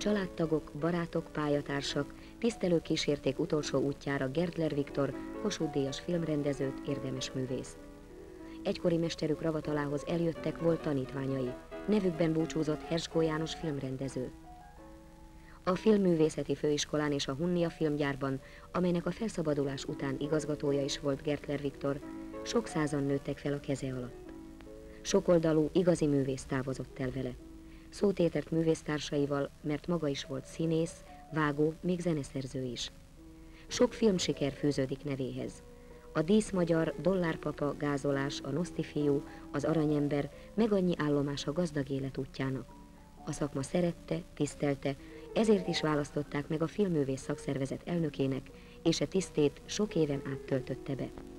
Családtagok, barátok, pályatársak, tisztelők kísérték utolsó útjára Gertler Viktor, Kossuth-díjas filmrendezőt, érdemes művészt. Egykori mesterük ravatalához eljöttek volt tanítványai, nevükben búcsúzott Herskó János filmrendező. A Filmművészeti Főiskolán és a Hunnia filmgyárban, amelynek a felszabadulás után igazgatója is volt Gertler Viktor, sok százan nőttek fel a keze alatt. Sokoldalú, igazi művész távozott el vele. Szótétert művésztársaival, mert maga is volt színész, vágó, még zeneszerző is. Sok filmsiker fűződik nevéhez. A Díszmagyar, Dollárpapa, Gázolás, a Noszti fiú, az Aranyember, meg annyi állomás a gazdag élet útjának. A szakma szerette, tisztelte, ezért is választották meg a filmművész szakszervezet elnökének, és e tisztét sok éven át töltötte be.